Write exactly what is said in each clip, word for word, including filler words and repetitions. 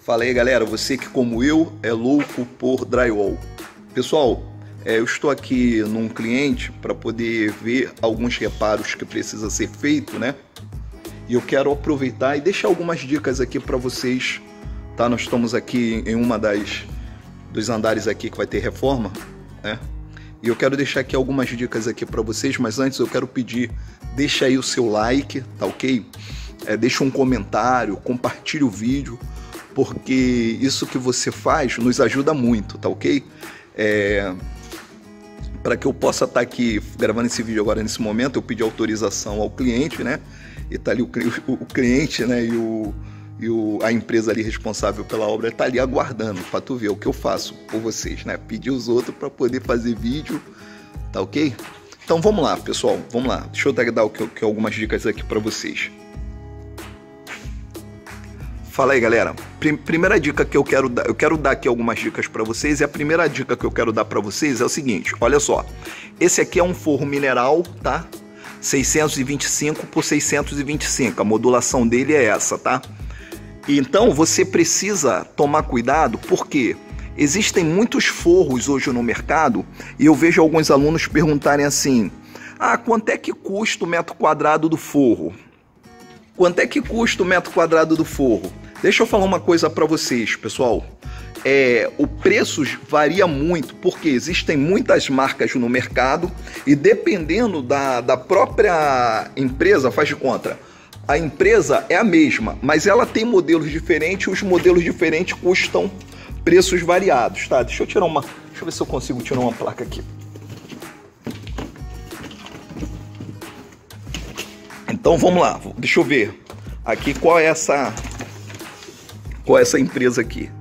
Fala aí, galera, você que como eu é louco por drywall. Pessoal, é, eu estou aqui num cliente para poder ver alguns reparos que precisa ser feito, né? E eu quero aproveitar e deixar algumas dicas aqui para vocês, tá? Nós estamos aqui em uma das dos andares aqui que vai ter reforma, né? E eu quero deixar aqui algumas dicas aqui para vocês, mas antes eu quero pedir, deixa aí o seu like, tá ok? É, deixa um comentário, compartilhe o vídeo, porque isso que você faz nos ajuda muito, tá ok? É, para que eu possa estar aqui gravando esse vídeo agora nesse momento, eu pedi autorização ao cliente, né? E tá ali o, o, o cliente, né? E, o, e o, a empresa ali responsável pela obra tá ali aguardando para tu ver o que eu faço por vocês, né? Pedir os outros para poder fazer vídeo, tá ok? Então vamos lá, pessoal, vamos lá. Deixa eu dar aqui, aqui algumas dicas aqui para vocês. Fala aí, galera. Primeira dica que eu quero dar, eu quero dar aqui algumas dicas para vocês, e a primeira dica que eu quero dar para vocês é o seguinte, olha só. Esse aqui é um forro mineral, tá? seiscentos e vinte e cinco por seiscentos e vinte e cinco, a modulação dele é essa, tá? Então você precisa tomar cuidado, porque existem muitos forros hoje no mercado, e eu vejo alguns alunos perguntarem assim: ah, quanto é que custa o metro quadrado do forro? Quanto é que custa o metro quadrado do forro? Deixa eu falar uma coisa para vocês, pessoal. É, o preço varia muito, porque existem muitas marcas no mercado e dependendo da, da própria empresa, faz de conta, a empresa é a mesma, mas ela tem modelos diferentes e os modelos diferentes custam preços variados, tá? Deixa eu tirar uma... Deixa eu ver se eu consigo tirar uma placa aqui. Então vamos lá, deixa eu ver aqui qual é essa qual é essa empresa aqui.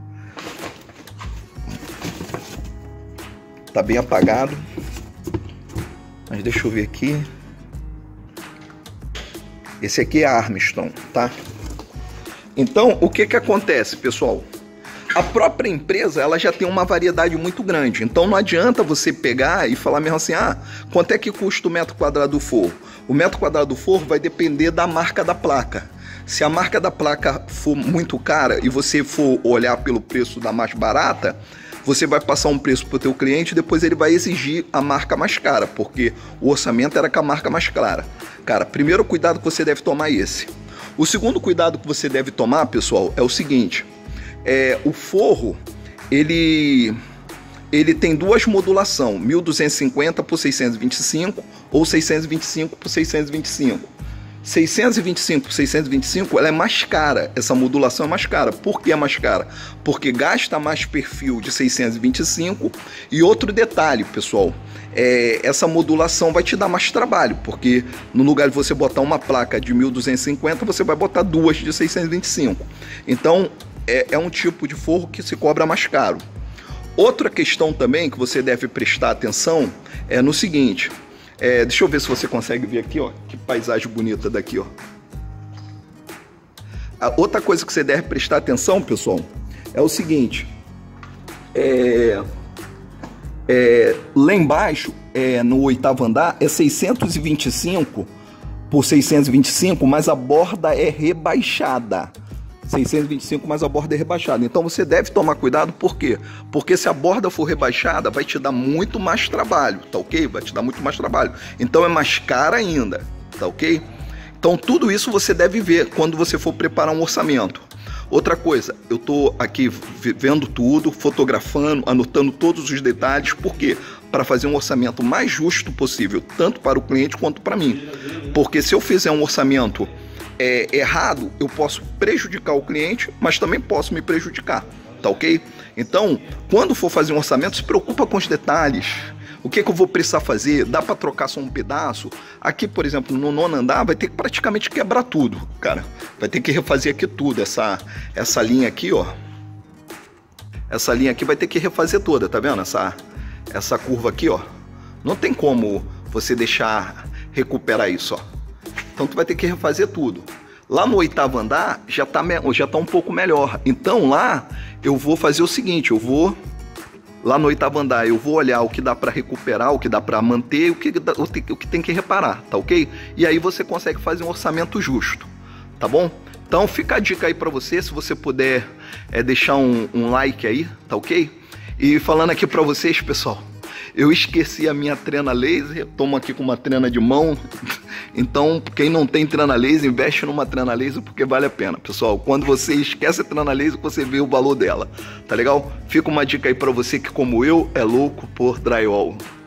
Tá bem apagado, mas deixa eu ver aqui. Esse aqui é a Armstrong, tá? Então o que que acontece, pessoal? A própria empresa, ela já tem uma variedade muito grande, então não adianta você pegar e falar mesmo assim, ah, quanto é que custa o metro quadrado do forro? O metro quadrado do forro vai depender da marca da placa. Se a marca da placa for muito cara e você for olhar pelo preço da mais barata, você vai passar um preço para o teu cliente e depois ele vai exigir a marca mais cara, porque o orçamento era com a marca mais clara. Cara, primeiro cuidado que você deve tomar é esse. O segundo cuidado que você deve tomar, pessoal, é o seguinte: é, o forro, ele... ele tem duas modulações, mil duzentos e cinquenta por seiscentos e vinte e cinco ou seiscentos e vinte e cinco por seiscentos e vinte e cinco. seiscentos e vinte e cinco por seiscentos e vinte e cinco, ela é mais cara, essa modulação é mais cara. Por que é mais cara? Porque gasta mais perfil de seiscentos e vinte e cinco. E outro detalhe, pessoal, é, essa modulação vai te dar mais trabalho, porque no lugar de você botar uma placa de mil duzentos e cinquenta, você vai botar duas de seiscentos e vinte e cinco. Então é, é um tipo de forro que se cobra mais caro. Outra questão também que você deve prestar atenção é no seguinte, é, deixa eu ver se você consegue ver aqui, ó, que paisagem bonita daqui, ó. A outra coisa que você deve prestar atenção, pessoal, é o seguinte, é, é, lá embaixo, é, no oitavo andar, é seiscentos e vinte e cinco por seiscentos e vinte e cinco, mas a borda é rebaixada. seiscentos e vinte e cinco, mas a borda é rebaixada. Então você deve tomar cuidado, por quê? Porque se a borda for rebaixada, vai te dar muito mais trabalho, tá ok? Vai te dar muito mais trabalho. Então é mais cara ainda, tá ok? Então tudo isso você deve ver quando você for preparar um orçamento. Outra coisa, eu tô aqui vendo tudo, fotografando, anotando todos os detalhes, por quê? Para fazer um orçamento mais justo possível, tanto para o cliente quanto para mim. Porque se eu fizer um orçamento É, errado, eu posso prejudicar o cliente, mas também posso me prejudicar, tá ok? Então, quando for fazer um orçamento, se preocupa com os detalhes. O que, que eu vou precisar fazer? Dá para trocar só um pedaço? Aqui, por exemplo, no nono andar, vai ter que praticamente quebrar tudo, cara. Vai ter que refazer aqui tudo, essa, essa linha aqui, ó. Essa linha aqui vai ter que refazer toda, tá vendo? Essa, essa curva aqui, ó. Não tem como você deixar recuperar isso, ó. Então tu vai ter que refazer tudo. Lá no oitavo andar já tá, já tá um pouco melhor. Então lá eu vou fazer o seguinte, eu vou lá no oitavo andar, eu vou olhar o que dá para recuperar, o que dá para manter, o que, o que tem que reparar, tá ok? E aí você consegue fazer um orçamento justo, tá bom? Então fica a dica aí pra você, se você puder é, deixar um, um like aí, tá ok? E falando aqui pra vocês, pessoal, eu esqueci a minha trena laser, tomo aqui com uma trena de mão, então quem não tem trena laser, investe numa trena laser porque vale a pena, pessoal. Quando você esquece a trena laser, você vê o valor dela, tá legal? Fica uma dica aí pra você que, como eu, é louco por drywall.